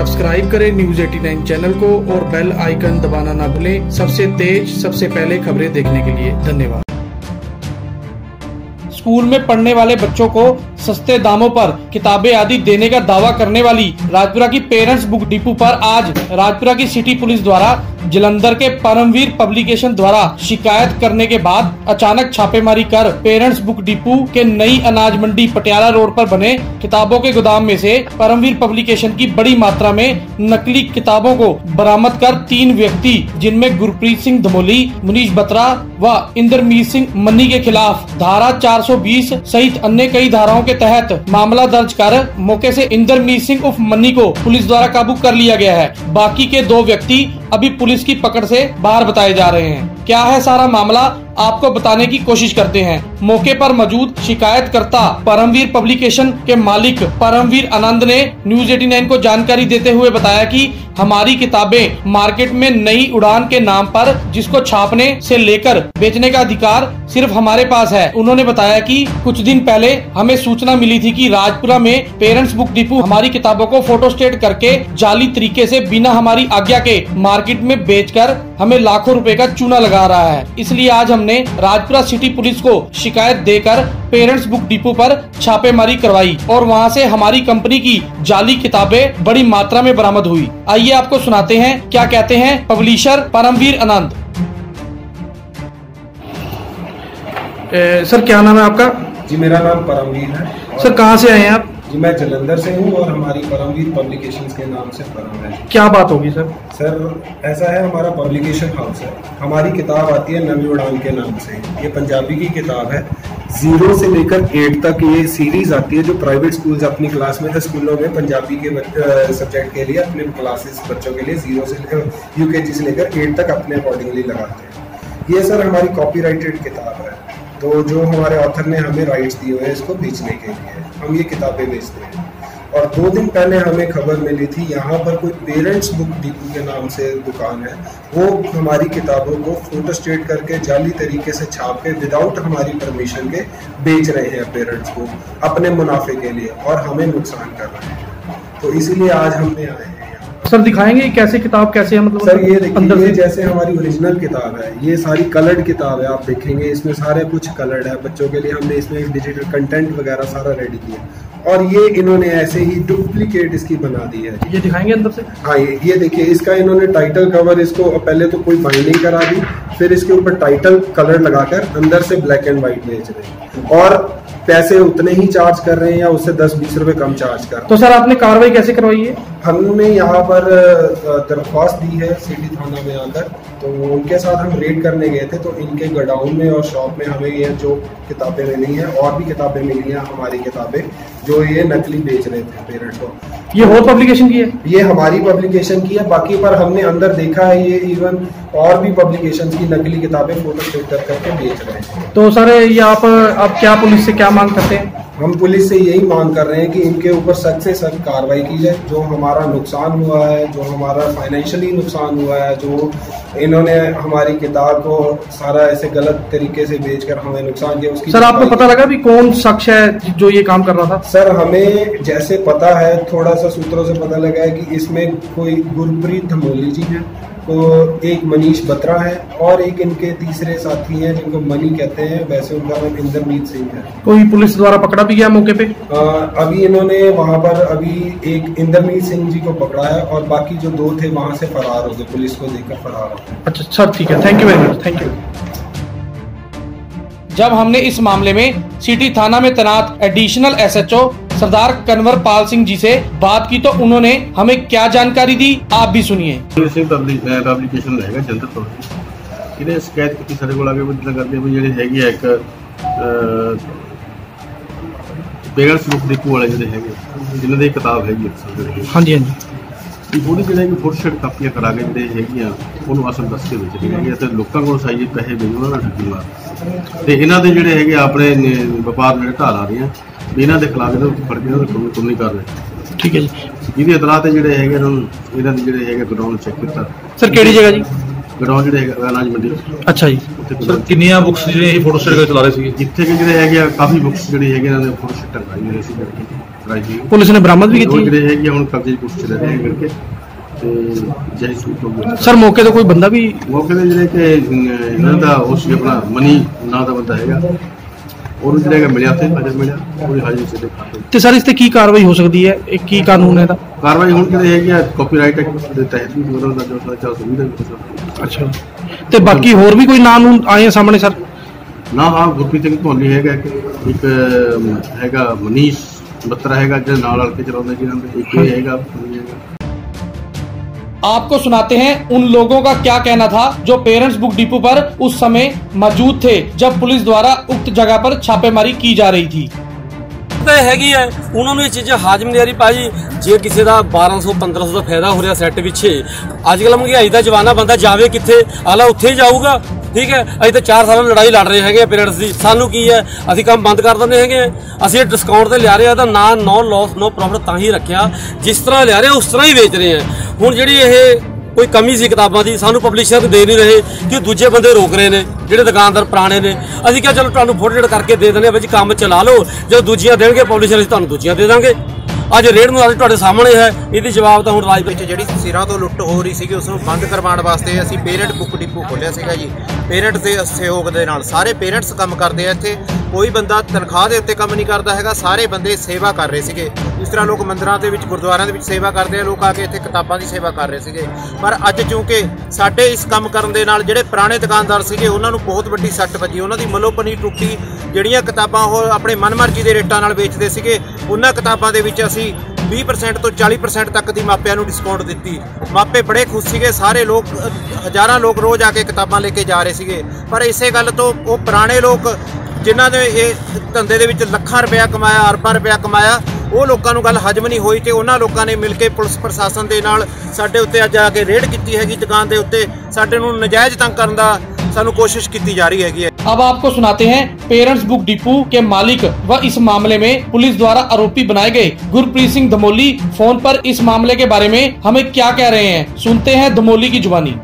Subscribe करें news 89 channel को और बेल आइकन दबाना ना भूलें। सबसे तेज सबसे पहले खबरें देखने के लिए धन्यवाद। स्कूल में पढ़ने वाले बच्चों को सस्ते दामों पर किताबें आदि देने का दावा करने वाली राजपुरा की पेरेंट्स बुक डिपो पर आज राजपुरा की सिटी पुलिस द्वारा जलंधर के परमवीर पब्लिकेशन द्वारा शिकायत करने के बाद अचानक छापेमारी कर पेरेंट्स बुक डिपो के नई अनाज मंडी पटियाला रोड पर बने किताबों के गोदाम में से परमवीर पब्लिकेशन की बड़ी मात्रा में नकली किताबों को बरामद कर 3 व्यक्ति जिनमें गुरप्रीत सिंह धमोली, मुनीश बत्रा व इंद्रमीत सिंह मन्नी के खिलाफ धारा 420 सहित अन्य कई धाराओं के तहत मामला दर्ज कर मौके से इंद्रमीत सिंह उर्फ मन्नी को पुलिस द्वारा काबू कर लिया गया है। बाकी के 2 व्यक्ति अभी पुलिस की पकड़ से बाहर बताए जा रहे हैं। क्या है सारा मामला आपको बताने की कोशिश करते हैं। मौके पर मौजूद शिकायतकर्ता परमवीर पब्लिकेशन के मालिक परमवीर आनंद ने न्यूज 89 को जानकारी देते हुए बताया कि हमारी किताबें मार्केट में नई उड़ान के नाम पर जिसको छापने से लेकर बेचने का अधिकार सिर्फ हमारे पास है। उन्होंने बताया कि कुछ दिन पहले हमें सूचना मिली थी कि राजपुरा में पेरेंट्स बुक डिपो हमारी किताबों को फोटोस्टेट करके जाली तरीके से बिना हमारी आज्ञा के मार्केट में बेचकर हमें लाखों रुपए का चूना लगा रहा है। इसलिए आज हमने राजपुरा सिटी पुलिस को शिकायत देकर पेरेंट्स बुक डिपो पर छापेमारी करवाई और वहां से हमारी कंपनी की जाली किताबें बड़ी मात्रा में बरामद हुई। आइए आपको सुनाते हैं क्या कहते हैं पब्लिशर परमवीर आनंद। सर क्या नाम है आपका? जी मेरा नाम परमवीर है। सर कहाँ से आए हैं आप? जी मैं जलंधर से हूँ और हमारी परमवीर पब्लिकेशंस के नाम से फर्म है। क्या बात होगी सर? सर ऐसा है, हमारा पब्लिकेशन हाउस है, हमारी किताब आती है नवी उड़ान के नाम से। ये पंजाबी की किताब है। 0 से लेकर 8 तक ये सीरीज आती है जो प्राइवेट स्कूल्स अपनी क्लास में स्कूलों में पंजाबी के सब्जेक्ट के लिए अपने क्लासेस बच्चों के लिए 0 से लेकर UKG से लेकर 8 तक अपने अकॉर्डिंगली लगाते हैं। ये सर हमारी कॉपीराइटेड किताब है, तो जो हमारे ऑथर ने हमें राइट्स दिए हुए हैं इसको बेचने के लिए हम ये किताबें बेचते हैं। और 2 दिन पहले हमें खबर मिली थी यहाँ पर कोई पेरेंट्स बुक डिपो के नाम से दुकान है, वो हमारी किताबों को फोटोस्टेट करके जाली तरीके से छाप के विदाउट हमारी परमिशन के बेच रहे हैं पेरेंट्स को अपने मुनाफे के लिए और हमें नुकसान कर रहे हैं। तो इसीलिए आज हमने आए हैं। सर दिखाएंगे कैसे किताब कैसे है? मतलब सर ये देखिए, ये जैसे हमारी ओरिजिनल किताब है, ये सारी कलर्ड किताब है। आप देखेंगे इसमें सारे कुछ कलर्ड है। बच्चों के लिए हमने इसमें डिजिटल कंटेंट वगैरह सारा रेडी किया और ये इन्होंने ऐसे ही डुप्लीकेट इसकी बना दी है। ये दिखाएंगे अंदर से? हाँ ये देखिए, इसका इन्होंने टाइटल कवर इसको पहले तो कोई बाइंडिंग करा दी, फिर इसके ऊपर टाइटल कलर लगाकर अंदर से ब्लैक एंड व्हाइट बेच रहे हैं और पैसे उतने ही चार्ज कर रहे हैं या उससे 10-20 रुपए कम चार्ज कर रहे हैं। तो सर आपने कार्रवाई कैसे करवाई है? हमने यहाँ पर दरख्वास्त दी है सिटी थाना में आकर, तो उनके साथ हम रेड करने गए थे। तो इनके गोडाउन में और शॉप में हमें ये जो किताबें मिली हैं और भी किताबें मिली हैं, हमारी किताबें जो ये नकली बेच रहे थे पेरेंट्स को। ये और पब्लिकेशन की है? ये हमारी पब्लिकेशन की है, बाकी पर हमने अंदर देखा है ये इवन और भी पब्लिकेशन की नकली किताबें फोटोस्टेट करके बेच रहे हैं। तो सर ये आप अब क्या पुलिस से क्या मांग करते हैं? हम पुलिस से यही मांग कर रहे हैं कि इनके ऊपर सख्त से सख्त कार्रवाई की जाए। जो हमारा नुकसान हुआ है, जो हमारा फाइनेंशियली नुकसान हुआ है, जो इन्होंने हमारी किताब को सारा ऐसे गलत तरीके से बेचकर हमें नुकसान किया, उसकी। सर आपको पता लगा भी कौन शख्स है जो ये काम कर रहा था? सर हमें जैसे पता है, थोड़ा सा सूत्रों से पता लगा है कि इसमें कोई गुरप्रीत धमोली जी है, तो एक मनीष बत्रा है और एक इनके तीसरे साथी हैं जिनको मनी कहते हैं, वैसे उनका नाम इंद्रमीत सिंह है। कोई पुलिस द्वारा पकड़ा भी गया मौके पे? अभी इन्होंने वहां पर अभी एक इंद्रमीत सिंह जी को पकड़ा है और बाकी जो 2 थे वहां से फरार हो गए, पुलिस को देखकर फरार हो गए। अच्छा सर ठीक है, thank you very much, thank you. जब हमने इस मामले में सिटी थाना में तैनात एडिशनल SHO सरदार कन्वर पाल सिंह जी से बात की तो उन्होंने हमें क्या जानकारी दी, आप भी सुनिए। पब्लिकेशन रहेगा जलंधर तो इन्हें शिकायत की सारे को आगे पता करते हैं ਜਿਹੜੇ ਹੈਗੇ ਆ ਇੱਕ पेरेंट्स बुक डिपो वाले ਜਿਹੜੇ ਹੈਗੇ ਜਿਨ੍ਹਾਂ ਦੀ ਕਿਤਾਬ ਹੈਗੀ ਅਕਸਰ। ਹਾਂਜੀ ਹਾਂਜੀ। ਉਹਦੀ ਜਿਹੜੇ ਕਿ ਫੋਟੋਸਟੇਟ ਕਾਪੀਆਂ ਕਰਾ ਕੇ ਜਿਹੜੇ ਹੈਗੀਆਂ ਉਹਨੂੰ ਅਸਲ ਦੱਸ ਕੇ ਵੇਚਦੇ ਹੈਗੇ ਤੇ ਲੋਕਾਂ ਕੋਲ ਸਾਈਏ ਪੈਸੇ ਦੇ ਉਹਨਾਂ ਨਾਲ ਠੱਗੀ ਮਾਰ ਤੇ ਇਹਨਾਂ ਦੇ ਜਿਹੜੇ ਹੈਗੇ ਆਪਣੇ ਵਪਾਰ ਜਿਹੜੇ ਢਾਲ ਆ ਰਹੇ ਆ ਇਹਨਾਂ ਦੇ ਖਿਲਾਫ ਇਹਨੂੰ ਫੜ ਕੇ ਇਹਨਾਂ ਨੂੰ ਕਾਨੂੰਨੀ ਕਰ ਰਹੇ। ਠੀਕ ਹੈ ਜੀ। ਇਹਦੀ ਇਤਲਾਹ ਤੇ ਜਿਹੜੇ ਹੈਗੇ ਇਹਨਾਂ ਦੇ ਜਿਹੜੇ ਹੈਗੇ ਗਰਾਊਂਡ ਚੈੱਕ ਕੀਤਾ। ਸਰ ਕਿਹੜੀ ਜਗ੍ਹਾ ਜੀ? ਗਰਾਊਂਡ ਜਿਹੜੇ ਹੈਗਾ ਅਨਾਜ ਮੰਡੀ। ਅੱਛਾ ਜੀ। सर किन्नियां बुक्स ਜਿਹੜੇ ਫੋਟੋ ਸਟੇਟ ਚਲਾ ਰਹੇ ਸੀ ਜਿੱਥੇ ਕਿ ਜਿਹੜੇ ਹੈਗੇ ਆ ਕਾਫੀ ਬੁੱਕਸ ਜਿਹੜੀ ਹੈਗੇ ਇਹਨਾਂ ਨੇ ਫੋਟੋ ਸਟੇਟ ਕਰਾਈ ਹੋਈ ਸੀ ਕਰਾਈ ਸੀ ਪੁਲਿਸ ਨੇ ਬਰਾਮਦ ਵੀ ਕੀਤੀ ਜਿਹੜੇ ਹੈਗੇ ਹੁਣ ਕਬਜ਼ੇ ਦੀ ਪੁਲਿਸ ਚ ਰਹੇ ਨੇ ਕਰਕੇ ਤੇ ਜਿਹੜੀ ਸੂਟ ਹੋ ਗਈ ਸਰ ਮੌਕੇ ਤੇ ਕੋਈ ਬੰਦਾ ਵੀ ਮੌਕੇ ਤੇ ਜਿਹੜੇ ਕਿ ਇਹਨਾਂ ਦਾ ਉਸ ਆਪਣਾ ਮਨੀ ਨਾਂ ਦਾ ਬੰਦਾ ਹੈਗਾ ਉਹਨੂੰ ਜਿਹੜਾ ਹੈਗਾ ਮਿਲਿਆ ਤੇ ਅਜੇ ਮਿਲਿਆ ਉਹਦੀ ਹਾਜ਼ਰੀ ਚ ਦੇਖਾਂਗੇ ਤੇ ਸਰ ਇਸ ਤੇ ਕੀ ਕਾਰਵਾਈ ਹੋ ਸਕਦੀ ਹੈ ਇਹ ਕੀ ਕਾਨੂੰਨ ਹੈ ਇਹਦਾ ਕਾਰਵਾਈ ਹੁਣ ਜਿਹੜੇ ਹੈਗੀ ਆ ਕਾਪੀਰਾਈਟ ਐਕਟ ਦੇ ਤਹਿਤ ਵੀ ਉਹਨਾਂ ਦਾ ਜੋ ਸਾਰਾ ਚੱਲ ਸੁਵਿਧਾ ਅੱਛਾ ਤੇ ਬਾਕੀ ਹੋਰ ਵੀ ਕੋਈ ਨਾਮ ਆਏ ਸਾਹਮਣੇ ਸਰ ਨਾ ਹਾਂ ਗੁਰਪ੍ਰੀਤ ਸਿੰਘ ਧੋਨੀ ਹੈਗਾ ਇੱਕ ਹੈਗਾ ਮਨੀਸ਼ ਬੱਤਰਾ ਹੈਗਾ ਜਿਹੜਾ ਨਾਲ ਕੇ ਚਲਾਉਂਦੇ ਜਿਹਨਾਂ ਦੇ ਇੱਕ ਇਹ ਹੈਗਾ आपको सुनाते हैं उन लोगों का क्या कहना था जो पेरेंट्स बुक डिपो पर उस समय मौजूद थे जब पुलिस द्वारा उक्त जगह पर छापेमारी की जा रही थी। हैगी है उन्होंने ये चीज़ें हाजम नहीं आ रही भाजी जे किसी का 1200-1500 का फायदा हो रहा सैट पिछे अजकल महंगाई का जमाना बंदा जावे कितने अगला उत्थे ही जाऊगा ठीक है अभी तो 4 साल लड़ाई लड़ रहे हैं पेरेंट्स की सानू की है असी काम बंद कर देंगे हैं असं डिस्काउंट से लिया रहे हैं तो ना नो लॉस नो प्रॉफिट ता ही रखा जिस तरह लिया रहे हैं उस तरह ही बेच रहे हैं हुण जिहड़ी ये कोई कमी सी किताबों की सानू पब्लिशर दे नहीं रहे कि दूजे बंदे रोक रहे हैं ਜਿਹੜੇ ਦੁਕਾਨਦਾਰ ਪੁਰਾਣੇ ਨੇ ਅਸੀਂ ਕਿਹਾ ਚਲੋ ਤੁਹਾਨੂੰ ਫੋਟੋ ਕਰਕੇ ਦੇ ਦਿੰਦੇ ਆ ਵਿੱਚ ਕੰਮ ਚਲਾ ਲਓ ਜਦੋਂ ਦੂਜੀਆਂ ਦੇਣਗੇ ਪਬਲਿਸ਼ਰ ਅਸੀਂ ਤੁਹਾਨੂੰ ਦੂਜੀਆਂ ਦੇ ਦਾਂਗੇ ਅੱਜ ਰੇਡ ਨੂੰ ਅੱਜ ਤੁਹਾਡੇ ਸਾਹਮਣੇ ਹੈ ਇਹਦੀ ਜਵਾਬ ਤਾਂ ਹੁਣ ਰਾਜ ਵਿੱਚ ਜਿਹੜੀ ਸਿਰਾਂ ਤੋਂ ਲੁੱਟ ਹੋ ਰਹੀ ਸੀਗੀ ਉਸ ਨੂੰ ਬੰਦ ਕਰਵਾਉਣ ਵਾਸਤੇ ਅਸੀਂ ਪੇਰੈਂਟ ਬੁੱਕ ਡਿਪੂ ਖੋਲਿਆ ਸੀਗਾ ਜੀ ਪੇਰੈਂਟ ਦੇ ਸਹਿਯੋਗ ਦੇ ਨਾਲ ਸਾਰੇ ਪੇਰੈਂਟਸ ਕੰਮ ਕਰਦੇ ਆ ਇੱਥੇ ਕੋਈ ਬੰਦਾ ਤਨਖਾਹ ਦੇ ਉੱਤੇ ਕੰਮ ਨਹੀਂ ਕਰਦਾ ਹੈਗਾ ਸਾਰੇ ਬੰਦੇ ਸੇਵਾ ਕਰ ਰਹੇ ਸੀਗੇ ਜਿਸ ਤਰ੍ਹਾਂ ਲੋਕ ਮੰਦਿਰਾਂ ਦੇ ਵਿੱਚ ਗੁਰਦੁਆਰਿਆਂ ਦੇ ਵਿੱਚ ਸੇਵਾ ਕਰਦੇ ਆ ਲੋਕ ਆ ਕੇ ਇੱਥੇ ਕਿਤਾਬਾਂ ਦੀ ਸੇਵਾ ਕਰ ਰਹੇ ਸੀਗੇ ਪਰ ਅੱਜ ਕਿਉਂਕਿ ਸਾਡੇ ਇਸ ਕੰਮ ਕਰਨ ਦੇ ਨਾਲ ਜਿਹੜੇ ਪੁਰਾਣੇ ਦੁਕਾਨਦਾਰ ਸੀਗੇ ਉਹਨਾਂ ਨੂੰ ਬਹੁਤ ਵੱਡੀ ਸੱਟ ਵੱਜੀ ਉਹਨਾਂ ਦੀ ਮਲੋਪਨੀ ਟੁੱਟੀ ਜਿਹੜੀਆਂ ਕਿਤਾਬਾਂ ਉਹ ਆਪਣੇ ਮਨਮਰਜ਼ੀ ਦੇ ਰੇਟਾਂ ਨਾਲ ਵੇਚਦੇ ਸੀਗੇ ਉਹਨਾਂ ਕਿਤਾਬਾਂ ਦੇ ਵਿੱਚ ਅਸੀਂ 20% ਤੋਂ 40% ਤੱਕ ਦੀ ਮਾਪਿਆਂ ਨੂੰ ਡਿਸਕਾਊਂਟ ਦਿੱਤੀ ਮਾਪੇ ਬੜੇ ਖੁਸ਼ ਸੀਗੇ ਸਾਰੇ ਲੋਕ ਹਜ਼ਾਰਾਂ ਲੋਕ ਰੋਜ਼ ਆ ਕੇ ਕਿਤਾਬਾਂ ਲੈ ਕੇ ਜਾ ਰਹੇ ਸੀਗੇ ਪਰ ਇਸੇ ਗੱਲ ਤੋਂ ਉਹ ਪੁਰਾਣੇ ਲੋਕ ਜਿਨ੍ਹਾਂ ਨੇ ਇਹ ਧੰਦੇ ਦੇ ਵਿੱਚ ਲੱਖਾਂ ਰੁਪਇਆ ਕਮਾਇਆ ਅਰਬਾਂ ਰੁਪਇਆ ਕਮਾਇਆ ਉਹ ਲੋਕਾਂ ਨੂੰ ਗੱਲ ਹਜਮ ਨਹੀਂ ਹੋਈ ਤੇ ਉਹਨਾਂ ਲੋਕਾਂ ਨੇ ਮਿਲ ਕੇ ਪੁਲਿਸ ਪ੍ਰਸ਼ਾਸਨ ਦੇ ਨਾਲ ਸਾਡੇ ਉੱਤੇ ਅੱਜ ਆ ਕੇ ਰੇਡ ਕੀਤੀ ਹੈਗੀ ਦੁਕਾਨ ਦੇ ਉੱਤੇ ਸਾਡੇ ਨੂੰ ਨਜਾਇਜ਼ ਤੰਗ ਕਰਨ ਦਾ ਸਾਨੂੰ कोशिश की जा रही है। अब आपको सुनाते हैं पेरेंट्स बुक डिपो के मालिक व इस मामले में पुलिस द्वारा आरोपी बनाए गए गुरप्रीत सिंह धमोली फोन पर इस मामले के बारे में हमें क्या कह रहे हैं सुनते हैं धमोली की जुबानी।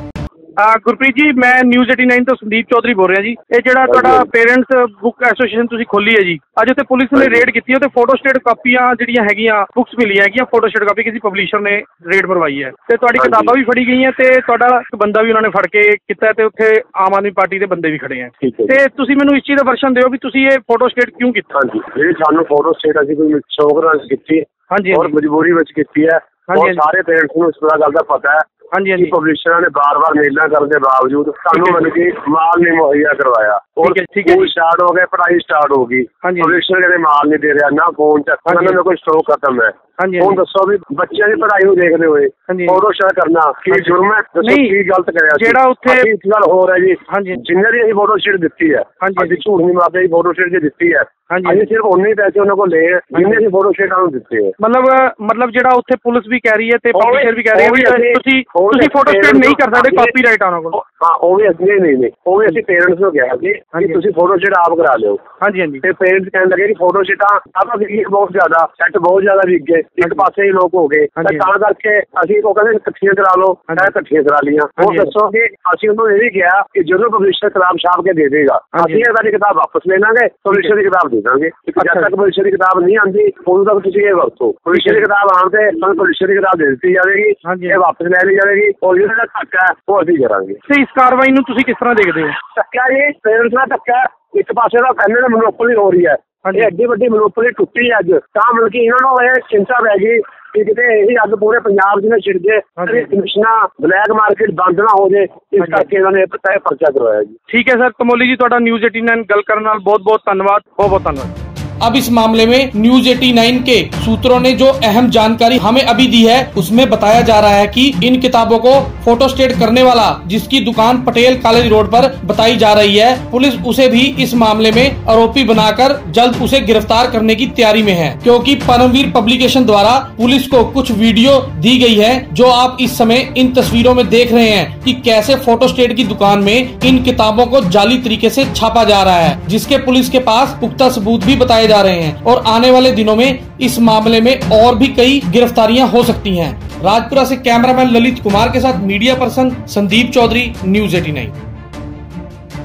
ਗੁਰਪ੍ਰੀਤ ਜੀ ਮੈਂ ਨਿਊਜ਼ 89 ਤੋਂ ਸੰਦੀਪ ਚੌਧਰੀ ਬੋਲ ਰਿਹਾ ਜੀ ਇਹ ਜਿਹੜਾ ਤੁਹਾਡਾ ਪੇਰੈਂਟਸ ਬੁੱਕ ਐਸੋਸੀਏਸ਼ਨ ਤੁਸੀਂ ਖੋਲੀ ਹੈ ਜੀ ਅੱਜ ਉੱਥੇ ਪੁਲਿਸ ਨੇ ਰੇਡ ਕੀਤੀ ਤੇ ਫੋਟੋ ਸਟੇਟ ਕਾਪੀਆਂ ਜਿਹੜੀਆਂ ਹੈਗੀਆਂ ਬੁੱਕਸ ਮਿਲੀਆਂ ਹੈਗੀਆਂ ਫੋਟੋ ਸਟੇਟ ਕਾਪੀ ਕਿਸੇ ਪਬਲਿਸ਼ਰ ਨੇ ਰੇਡ ਮਰਵਾਈ ਹੈ ਤੇ ਤੁਹਾਡੀ ਕਿਤਾਬਾਂ ਵੀ ਫੜੀ ਗਈਆਂ ਤੇ ਤੁਹਾਡਾ ਇੱਕ ਬੰਦਾ ਵੀ ਉਹਨਾਂ ਨੇ ਫੜ ਕੇ ਕੀਤਾ ਤੇ ਉੱਥੇ ਆਮ ਆਦਮੀ ਪਾਰਟੀ ਦੇ ਬੰਦੇ ਵੀ ਖੜੇ ਆ ਤੇ ਤੁਸੀਂ ਮੈਨੂੰ ਇਸ ਚੀਜ਼ ਦਾ ਵਰਸ਼ਨ ਦਿਓ ਵੀ ਤੁਸੀਂ ਇਹ ਫੋਟੋ ਸਟੇਟ ਕਿਉਂ ਕੀਤਾ। ਹਾਂਜੀ ਇਹ ਸਾਨੂੰ ਫੋਟੋ ਸਟੇਟ ਅਸੀਂ ਕੋਈ ਸ਼ੌਕ ਨਾਲ ਕੀਤੀ ਹਾਂਜੀ ਔਰ ਮਜਬੂਰੀ ਵਿੱਚ ਕੀਤੀ ਹੈ ਔਰ ਸਾਰੇ ਪੇਰੈਂਟਸ ਨੂੰ ਇਸ ਗੱਲ ਦਾ ਪਤਾ ਹੈ ਹਾਂਜੀ ਪਬਲਿਸ਼ਰਾਂ ਨੇ ਬਾਰ-ਬਾਰ ਮੇਲਾਂ ਕਰਨ ਦੇ ਬਾਵਜੂਦ ਸਾਨੂੰ ਮਤਲਬ ਕਿ ਮਾਲ ਨਹੀਂ ਮੁਹੱਈਆ ਕਰਵਾਇਆ ਔਰ ਸਕੂਲ ਸਟਾਰਟ ਹੋ ਗਏ ਪੜ੍ਹਾਈ ਸਟਾਰਟ ਹੋ ਗਈ ਪਬਲਿਸ਼ਰ ਕਹਿੰਦੇ ਮਾਲ ਨਹੀਂ ਦੇ ਰਿਹਾ ਨਾ ਫੋਨ ਚੱਕ ਉਹਨਾਂ ਦਾ ਕੋਈ ਸਟਾਕ ਖਤਮ ਹੈ ਹੁਣ ਦੱਸੋ ਵੀ ਬੱਚਿਆਂ ਦੀ ਪੜ੍ਹਾਈ ਨੂੰ ਦੇਖਦੇ ਹੋਏ ਫੋਟੋ ਸ਼ੇਅਰ ਕਰਨਾ ਕੀ ਜੁਰਮ ਹੈ ਦੱਸੋ ਕੀ ਗਲਤ ਕਰਿਆ ਜਿਹੜਾ ਉੱਥੇ ਇੱਕ ਗੱਲ ਹੋਰ ਹੈ ਜੀ ਜਿੰਨੇ ਦੀ ਅਸੀਂ ਫੋਟੋ ਸ਼ੀਟ ਦਿੱਤੀ ਹੈ ਅਸੀਂ ਝੂਠ ਨਹੀਂ ਮਾਰਦੇ ਫੋਟੋ ਸ਼ੀਟ ਜੇ ਦਿੱਤੀ ਹੈ ਅਸੀਂ ਸਿਰਫ ਉਨੇ ਹੀ ਪੈਸੇ ਉਹਨਾਂ ਕੋਲ ਲਏ ਜਿੰਨੇ ਅਸੀਂ ਫੋਟੋ ਸ਼ੀਟਾਂ ਨੂੰ ਦਿੱਤੇ ਹੈ ਮਤਲਬ ਜਿਹੜਾ ਉੱਥੇ ਪੁਲਿਸ ਵੀ ਕਹਿ ਰਹੀ ਹੈ ਤੇ ਪਬਲਿਸ਼ਰ ਵੀ ਕਹਿ ਰਹੇ ਹੈ ਵੀ ਤੁਸੀਂ ਫੋਟੋ ਸਟੇਟ ਨਹੀਂ ਕਰ ਸਕਦੇ ਕਾਪੀਰਾਈਟ ਆਉਣਾ ਕੋਲ ਹਾਂ ਉਹ ਵੀ ਨਹੀਂ ਉਹ ਵੀ ਅਸੀਂ ਪੇਰੈਂਟਸ ਨੂੰ ਕਿਹਾ ਕਿ ਤੁਸੀਂ ਫੋਟੋ ਸ਼ੀਟ ਆਪ ਕਰਾ ਲਿਓ ਹਾਂਜੀ ਤੇ ਪੇਰੈਂਟਸ ਕਹਿਣ ਲੱਗੇ ਕਿ ਫੋਟੋ ਸ਼ੀਟਾਂ ਆਪਾਂ ਵਿਕੀ ਬਹੁਤ ਜ਼ਿਆਦਾ ਸੈੱਟ ਬਹੁਤ ਜ਼ਿਆਦਾ ਵਿਕ ਗਏ ਇੱਕ ਪਾਸੇ ਹੀ ਲੋਕ ਹੋ ਗਏ ਤਾਂ ਕਰਕੇ ਅਸੀਂ ਉਹ ਕਹਿੰਦੇ ਇਕੱਠੀਆਂ ਕਰਾ ਲਓ ਇਕੱਠੀਆਂ ਕਰਾ ਲਈਆਂ ਉਹ ਦੱਸੋ ਕਿ ਅਸੀਂ ਉਹਨੂੰ ਇਹ ਵੀ ਕਿਹਾ ਕਿ ਜਦੋਂ ਪਬਲਿਸ਼ਰ ਕਿਤਾਬ ਛਾਪ ਕੇ ਦੇ ਦੇਗਾ ਅਸੀਂ ਇਹਦਾ ਕਿਤਾਬ ਵਾਪਸ ਲੈ ਲਾਂਗੇ ਪਬਲਿਸ਼ਰ ਦੀ ਕਿਤਾਬ ਦੇ ਦਾਂਗੇ ਜਦ ਤੱਕ ਪਬਲਿਸ਼ਰ ਦੀ ਕਿਤਾਬ ਨਹੀਂ ਆਉਂਦੀ ਉਦੋਂ ਤੱਕ ਤੁਸੀਂ ਇਹ ਵਰਤੋ ਪਬਲਿਸ਼ਰ ਦੀ ਕਿਤਾਬ ਆਉਣ ਤੇ ਸਾਨੂੰ ਪਬਲਿਸ਼ਰ ਦੀ ਕਿਤਾਬ ਦੇ ਦਿੱਤੀ ਜਾਵੇਗੀ ਇਹ ਵਾਪਸ ਲੈ ਲਈ ਜਾਵੇਗੀ ਔਰ ਜਿਹੜਾ ਧੱਕਾ ਹੈ ਉਹ ਅਸੀਂ ਕਰਾਂਗੇ। ਤੇ ਇਸ ਕਾਰਵਾਈ ਨੂੰ ਤੁਸੀਂ ਕਿਸ ਤਰ੍ਹਾਂ ਦੇਖਦੇ ਹੋ? ਧੱਕਾ ਜੀ ਪੇਰੈਂਟਸ ਦਾ ਧੱਕਾ ਇੱਕ ਪਾਸੇ ਦਾ ਪਹਿਲੇ ਦਾ ਮਨੋਪੋਲੀ ਹੋ ਰਹੀ ਹੈ ਇਹ ਐਡੀ ਵੱਡੀ ਮਨੋਪੋਲੀ ਟੁੱਟੀ ਅੱਜ ਤਾਂ ਮਤਲਬ ਕਿ ਇਹਨਾਂ ਨੂੰ ਇਹ ਚਿੰਤਾ ਪੈ ਗਈ ਕਿ ਕਿਤੇ ਇਹੀ ਅੱਗ ਪੂਰੇ ਪੰਜਾਬ ਦੀ ਨਾ ਛਿੜ ਜੇ ਕਮਿਸ਼ਨਾਂ ਬਲੈਕ ਮਾਰਕੀਟ ਬੰਦ ਨਾ ਹੋ ਜੇ ਇਸ ਕਰਕੇ ਇਹਨਾਂ ਨੇ ਪਰਚਾ ਕਰਵਾਇਆ ਜੀ। ਠੀਕ ਹੈ ਸਰ ਧਮੋਲੀ ਜੀ ਤੁਹਾਡਾ ਨਿਊਜ਼ 89 ਗੱਲ ਕਰਨ ਨਾਲ ਬਹੁਤ ਬਹੁਤ ਧੰਨਵਾਦ ਬਹੁਤ ਧੰਨਵਾਦ। अब इस मामले में न्यूज 89 के सूत्रों ने जो अहम जानकारी हमें अभी दी है उसमें बताया जा रहा है कि इन किताबों को फोटोस्टेट करने वाला जिसकी दुकान पटेल कॉलेज रोड पर बताई जा रही है पुलिस उसे भी इस मामले में आरोपी बनाकर जल्द उसे गिरफ्तार करने की तैयारी में है क्योंकि परमवीर पब्लिकेशन द्वारा पुलिस को कुछ वीडियो दी गई है जो आप इस समय इन तस्वीरों में देख रहे हैं कि कैसे फोटोस्टेट की दुकान में इन किताबों को जाली तरीके से छापा जा रहा है जिसके पुलिस के पास पुख्ता सबूत भी बताए जा रहे हैं और आने वाले दिनों में इस मामले में और भी कई गिरफ्तारियां हो सकती हैं। राजपुरा से कैमरामैन ललित कुमार के साथ media person Sandeep Chaudhary, news 89।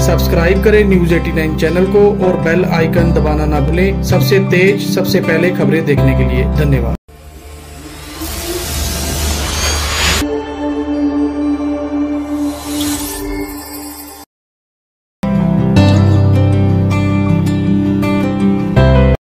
Subscribe करें न्यूज 89 चैनल को और बेल आइकन दबाना ना भूलें सबसे तेज सबसे पहले खबरें देखने के लिए। धन्यवाद।